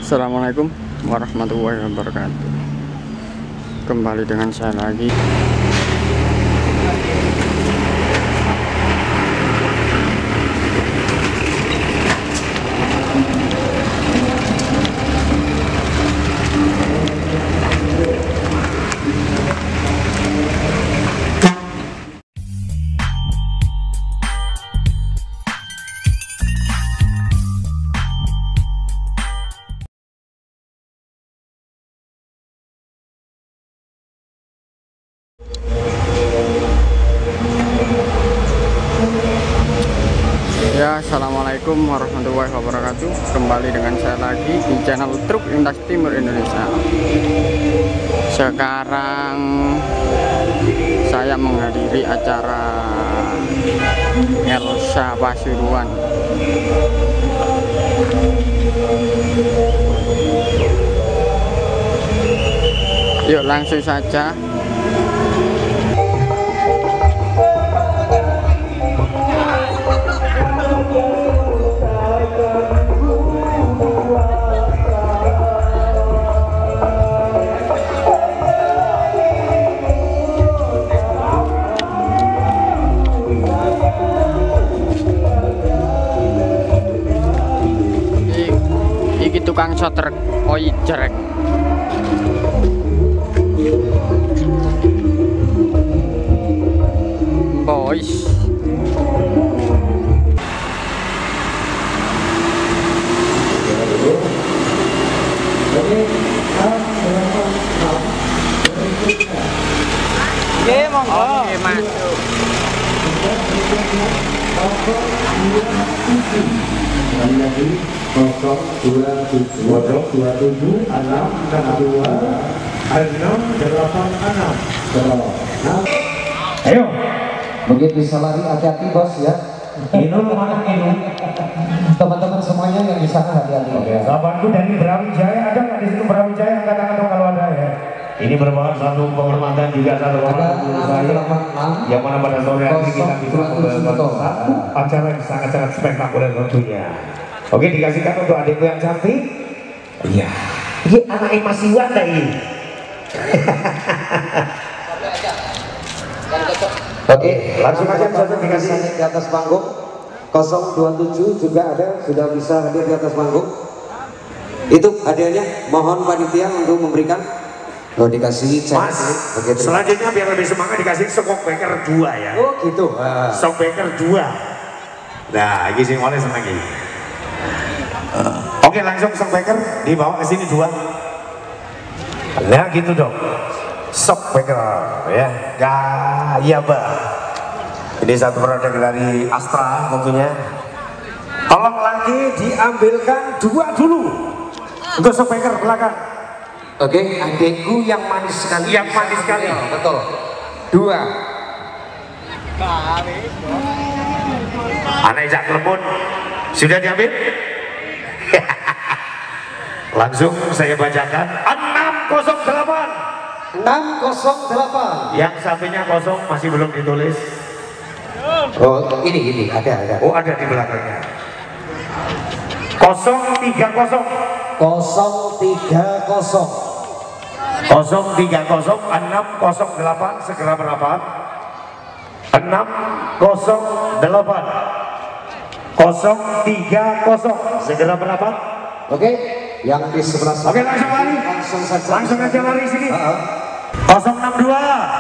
Assalamualaikum warahmatullahi wabarakatuh. Kembali dengan saya lagi. Ya, assalamualaikum warahmatullahi wabarakatuh. Kembali dengan saya lagi di channel Truk Lintas Timur Indonesia. Sekarang saya menghadiri acara Elsa Pasuruan. Yuk langsung saja. Iki tukang sotrek oi jerek. Boys. Oke, monggo. Oke, masuk. Lagi 027 027 662 686. Ayo, begitu bisa lari hati-hati bos ya. Inul mana Inul? Teman-teman semuanya yang di sana hati-hati. Oke, sahabatku dari Brawijaya, ada nggak di situ Brawijaya? Angkat tangan dong kalau ada ya. Ini merupakan satu penghormatan juga satu orang saya yang mana pada sore hari kita bisa membawakan satu acara yang sangat-sangat spektakuler tentunya. Oke, dikasihkan untuk adikku yang cantik. Iya, ini anaknya masih wanda ini. Oke, langsung aja saja dikasih di atas panggung. 027 juga ada, sudah bisa hadir di atas panggung. Itu hadiahnya, mohon panitia untuk memberikan. Oh, dikasih Mas, selanjutnya biar lebih semangat dikasih sokok beker 2 ya. Oh gitu. Sok beker 2. Nah, ini sih oleh senang ini. Oke, langsung sok beker dibawa ke sini 2. Nah, gitu dong. Sok beker ya. Gaya bah. Ini satu produk dari Astra tentunya. Tolong lagi diambilkan 2 dulu. Untuk sok beker belakang. Oke, adekku yang manis sekali. Yang manis sekali. Betul. 2. Anak jak telepon sudah diambil. Langsung saya bacakan 608. 608. Yang sampingnya kosong masih belum ditulis. Oh, ini ada. Oh, ada di belakangnya. 030. 030. 030 608 segera merapat. 608 030 segera merapat. Oke, yang di sebelah sana. Oke, langsung lari. Langsung aja lari sini. 062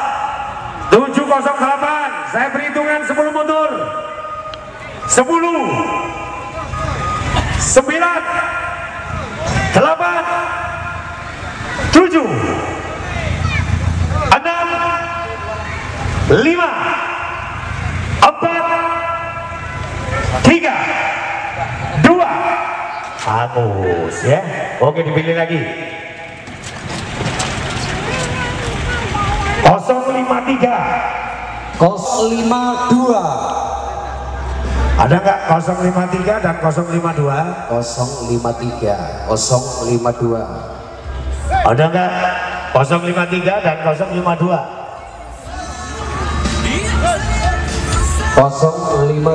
708. Saya perhitungan 10 mundur. 10 9 8 7 6 5 4 3 2 1 bagus ya. Oke, dipilih lagi 053 052. ada nggak 053 dan 052? 053 052. Ada nggak 053 dan 052?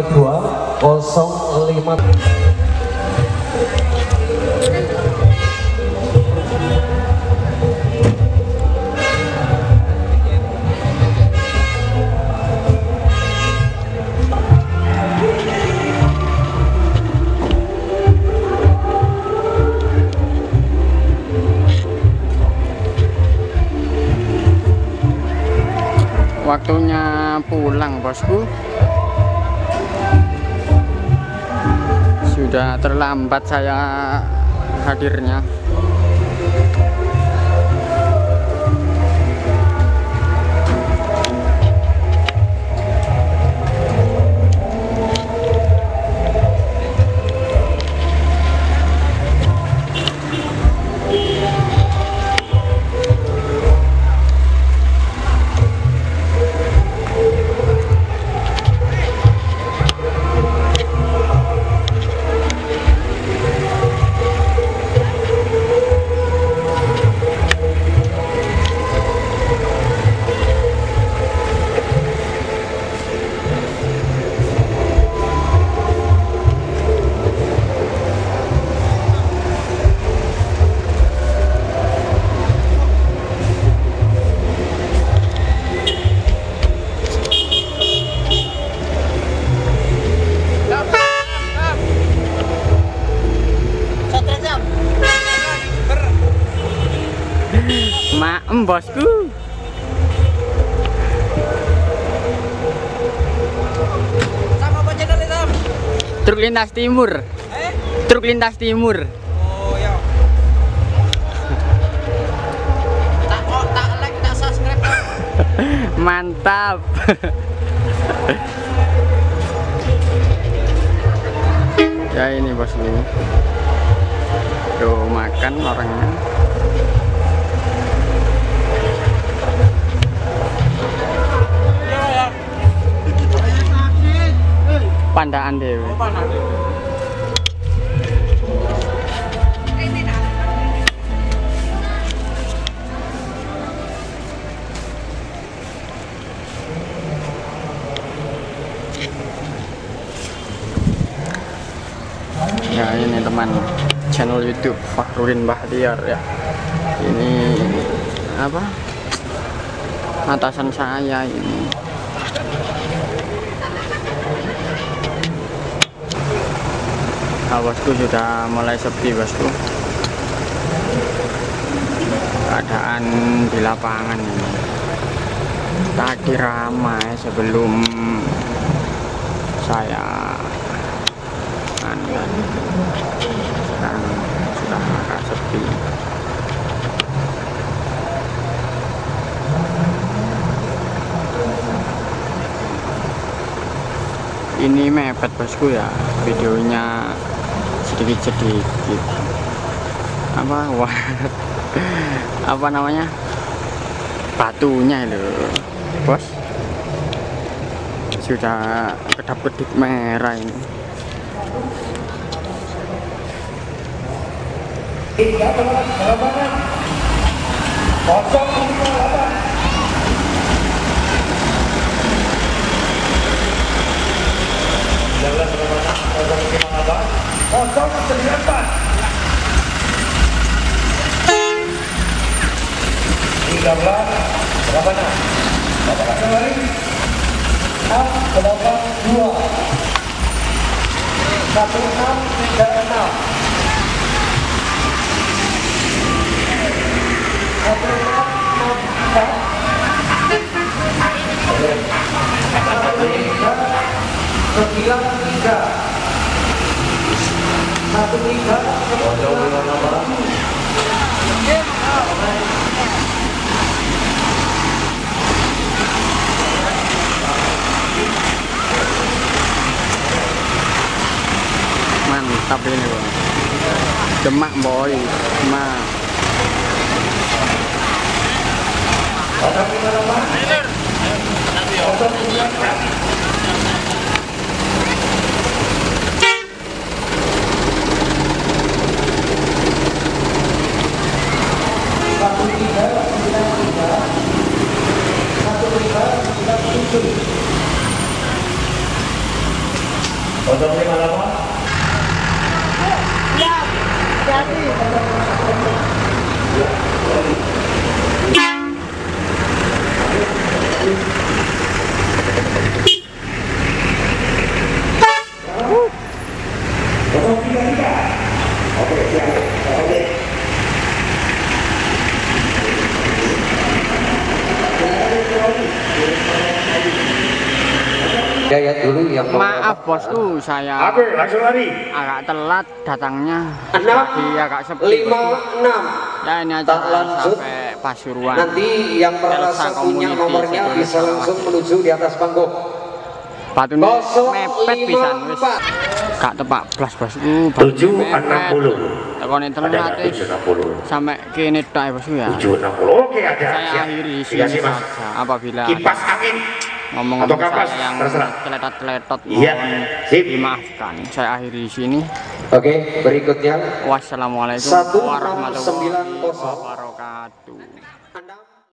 052 052. Waktunya pulang, bosku. Sudah terlambat saya hadirnya. Maem, bosku. Sama apa channel Sam? Truk lintas timur. Truk lintas timur. Oh ya. tak like, tak subscribe. Mantap. Ya ini bosku. Tuh makan orangnya. Pandaan dewe. Ya ini teman channel YouTube Fakhrudin Bahtiar ya. Ini apa? Atasan saya ini. Nah, bosku sudah mulai sepi, bosku. Keadaan di lapangan ini tadi ramai sebelum saya sekarang sudah agak sepi. Ini mepet, bosku ya, videonya sedikit apa namanya, batunya itu bos sudah kedap-kedip merah ini. Mantap ini, bro. Demak boy, demak. Ya dulu yang Maaf bosku, saya Oke, langsung lari. agak telat datangnya. 6, Lagi agak sepi. 5, 6. Ya ini Tak acara lanjut. sampai Pasuruan. Nanti yang merasa punya nomornya bisa langsung menuju di atas panggung. Patune mepet pisan wis. 054. Gak tepak blas bosku. 760. Tekone Ada tengah nggak teh 760? sampai kene tok ya bosku ya. 760. Oke, ada. Saya Siap. akhiri Dikasih, sini Mas. saja. Apabila Kipas angin. ngomong Atau kapas, saya yang terserah. teletot-teletot Iya, mohon sip. dimaafkan. Saya akhiri di sini. Oke, berikutnya Wassalamualaikum 1690. warahmatullahi wabarakatuh. Anda